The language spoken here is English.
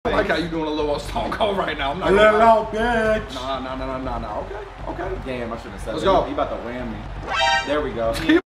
I like how you doing a little Stone Cold right now. I'm not a little out, bitch. Nah. Okay. Damn, I shouldn't have said that. Let's go. He about to wham me. There we go.